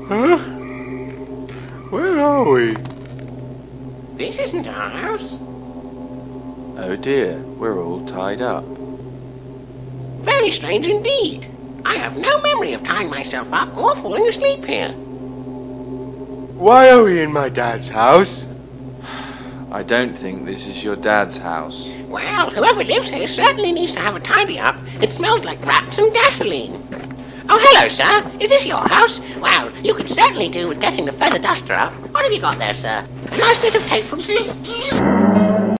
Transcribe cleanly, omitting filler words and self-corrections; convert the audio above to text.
Huh? Where are we? This isn't our house. Oh dear, we're all tied up. Very strange indeed. I have no memory of tying myself up or falling asleep here. Why are we in my dad's house? I don't think this is your dad's house. Well, whoever lives here certainly needs to have a tidy up. It smells like rats and gasoline. Oh, hello, sir. Is this your house? Well, you could certainly do with getting the feather duster up. What have you got there, sir? A nice bit of tape from...